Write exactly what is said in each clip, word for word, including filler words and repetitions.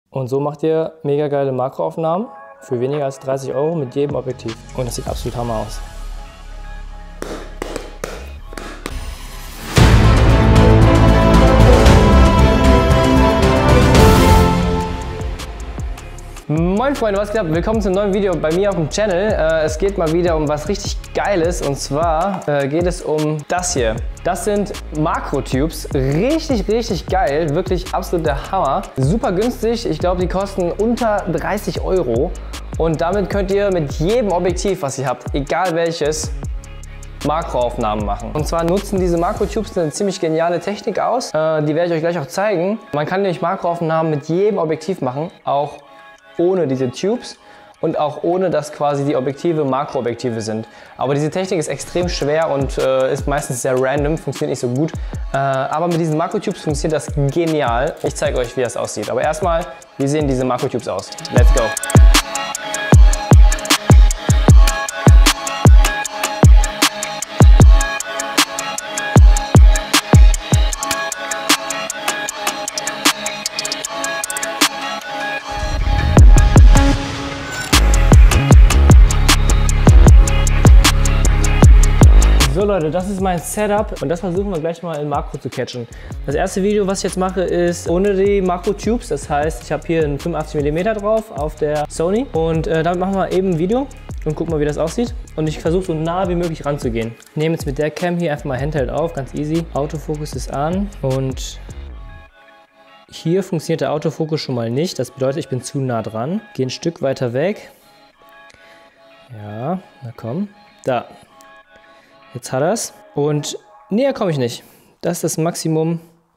Und so macht ihr mega geile Makroaufnahmen für weniger als dreißig Euro mit jedem Objektiv. Und das sieht absolut Hammer aus. Moin Freunde, was geht ab? Willkommen zum neuen Video bei mir auf dem Channel. Äh, es geht mal wieder um was richtig Geiles, und zwar äh, geht es um das hier. Das sind Makro-Tubes, richtig, richtig geil, wirklich absolut der Hammer. Super günstig, ich glaube die kosten unter dreißig Euro und damit könnt ihr mit jedem Objektiv, was ihr habt, egal welches, Makroaufnahmen machen. Und zwar nutzen diese Makro-Tubes eine ziemlich geniale Technik aus, äh, die werde ich euch gleich auch zeigen. Man kann nämlich Makroaufnahmen mit jedem Objektiv machen, auch ohne diese Tubes und auch ohne, dass quasi die Objektive Makroobjektive sind. Aber diese Technik ist extrem schwer und äh, ist meistens sehr random, funktioniert nicht so gut. Äh, aber mit diesen Makro-Tubes funktioniert das genial. Ich zeige euch, wie das aussieht. Aber erstmal, wie sehen diese Makro-Tubes aus? Let's go! So Leute, das ist mein Setup und das versuchen wir gleich mal in Makro zu catchen. Das erste Video, was ich jetzt mache, ist ohne die Makro-Tubes. Das heißt, ich habe hier einen fünfundachtzig Millimeter drauf auf der Sony und äh, damit machen wir eben ein Video und gucken mal, wie das aussieht. Und ich versuche so nah wie möglich ranzugehen. Ich nehme jetzt mit der Cam hier einfach mal Handheld auf, ganz easy. Autofokus ist an und hier funktioniert der Autofokus schon mal nicht. Das bedeutet, ich bin zu nah dran. Gehe ein Stück weiter weg. Ja, na komm, da. Jetzt hat er es und näher komme ich nicht. Das ist das Maximum,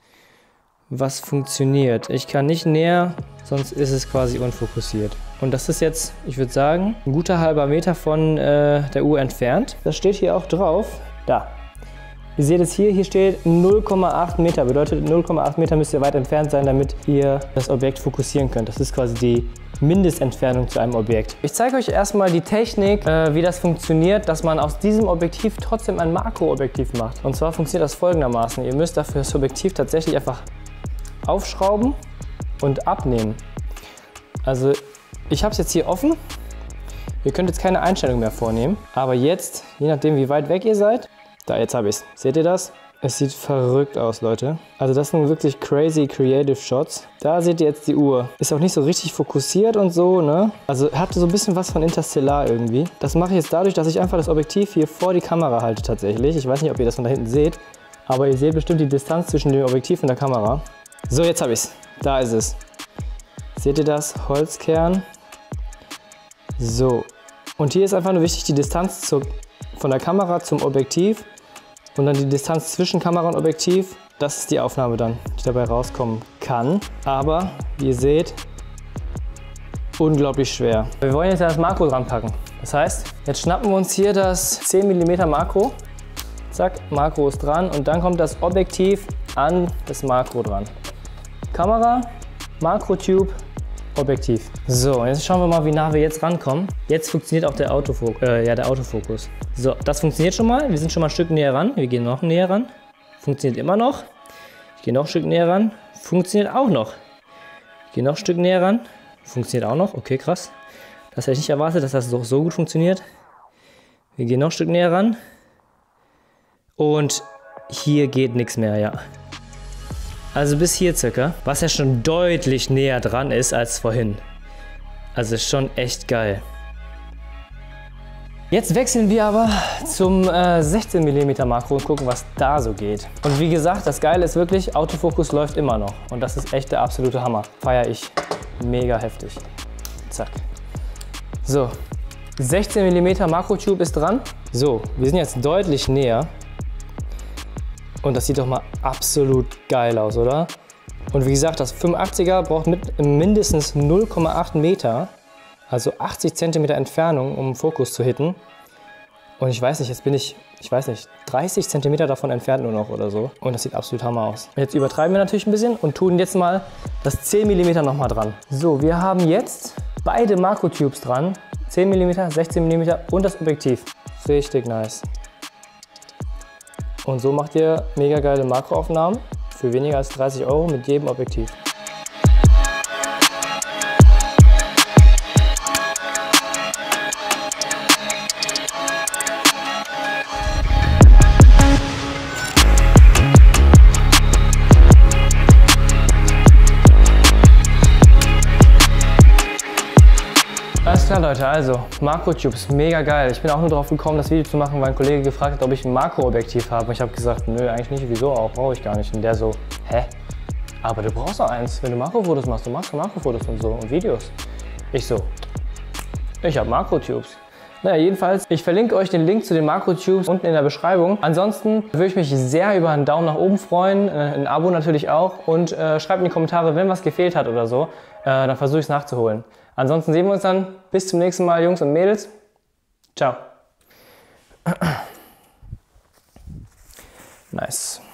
was funktioniert. Ich kann nicht näher, sonst ist es quasi unfokussiert. Und das ist jetzt, ich würde sagen, ein guter halber Meter von äh, der Uhr entfernt. Das steht hier auch drauf. Da. Ihr seht es hier, hier steht null Komma acht Meter. Bedeutet, null Komma acht Meter müsst ihr weit entfernt sein, damit ihr das Objekt fokussieren könnt. Das ist quasi die Mindestentfernung zu einem Objekt. Ich zeige euch erstmal die Technik, äh, wie das funktioniert, dass man aus diesem Objektiv trotzdem ein Makroobjektiv macht. Und zwar funktioniert das folgendermaßen. Ihr müsst dafür das Objektiv tatsächlich einfach aufschrauben und abnehmen. Also ich habe es jetzt hier offen. Ihr könnt jetzt keine Einstellung mehr vornehmen. Aber jetzt, je nachdem wie weit weg ihr seid, da, jetzt habe ich es. Seht ihr das? Es sieht verrückt aus, Leute. Also das sind wirklich crazy creative Shots. Da seht ihr jetzt die Uhr. Ist auch nicht so richtig fokussiert und so, ne? Also hat so ein bisschen was von Interstellar irgendwie. Das mache ich jetzt dadurch, dass ich einfach das Objektiv hier vor die Kamera halte tatsächlich. Ich weiß nicht, ob ihr das von da hinten seht, aber ihr seht bestimmt die Distanz zwischen dem Objektiv und der Kamera. So, jetzt habe ich es. Da ist es. Seht ihr das? Holzkern. So. Und hier ist einfach nur wichtig die Distanz zur, von der Kamera zum Objektiv. Und dann die Distanz zwischen Kamera und Objektiv, das ist die Aufnahme dann, die dabei rauskommen kann. Aber, wie ihr seht, unglaublich schwer. Wir wollen jetzt ja das Makro dran packen. Das heißt, jetzt schnappen wir uns hier das zehn Millimeter Makro. Zack, Makro ist dran und dann kommt das Objektiv an das Makro dran. Kamera, Makro-Tube, Objektiv. So, und jetzt schauen wir mal, wie nah wir jetzt rankommen. Jetzt funktioniert auch der Autofokus. Äh, ja, der Autofokus. So, das funktioniert schon mal. Wir sind schon mal ein Stück näher ran. Wir gehen noch näher ran. Funktioniert immer noch. Ich gehe noch ein Stück näher ran. Funktioniert auch noch. Ich gehe noch ein Stück näher ran. Funktioniert auch noch. Okay, krass. Das hätte ich nicht erwartet, dass das so, so gut funktioniert. Wir gehen noch ein Stück näher ran. Und hier geht nichts mehr, ja. Also bis hier circa, was ja schon deutlich näher dran ist als vorhin. Also ist schon echt geil. Jetzt wechseln wir aber zum äh, sechzehn Millimeter Makro und gucken, was da so geht. Und wie gesagt, das Geile ist wirklich, Autofokus läuft immer noch. Und das ist echt der absolute Hammer. Feier ich mega heftig. Zack. So, sechzehn Millimeter Makro-Tube ist dran. So, wir sind jetzt deutlich näher. Und das sieht doch mal absolut geil aus, oder? Und wie gesagt, das fünfundachtziger braucht mit mindestens null Komma acht Meter, also achtzig Zentimeter Entfernung, um Fokus zu hitten. Und ich weiß nicht, jetzt bin ich, ich weiß nicht, dreißig Zentimeter davon entfernt nur noch oder so. Und das sieht absolut Hammer aus. Jetzt übertreiben wir natürlich ein bisschen und tun jetzt mal das zehn Millimeter nochmal dran. So, wir haben jetzt beide Makro-Tubes dran. zehn Millimeter, sechzehn Millimeter und das Objektiv. Richtig nice. Und so macht ihr mega geile Makroaufnahmen für weniger als dreißig Euro mit jedem Objektiv. klar, Leute, also Makro-Tubes, mega geil. Ich bin auch nur drauf gekommen, das Video zu machen, weil ein Kollege gefragt hat, ob ich ein Makroobjektiv habe. Und ich habe gesagt, nö, eigentlich nicht, wieso auch, brauche ich gar nicht. Und der so, hä? Aber du brauchst auch eins, wenn du Makrofotos machst, du machst Makrofotos und so und Videos. Ich so, ich habe Makro-Tubes. Naja, jedenfalls, ich verlinke euch den Link zu den Makro-Tubes unten in der Beschreibung. Ansonsten würde ich mich sehr über einen Daumen nach oben freuen, ein Abo natürlich auch und äh, schreibt in die Kommentare, wenn was gefehlt hat oder so, äh, dann versuche ich es nachzuholen. Ansonsten sehen wir uns dann. Bis zum nächsten Mal, Jungs und Mädels. Ciao. Nice.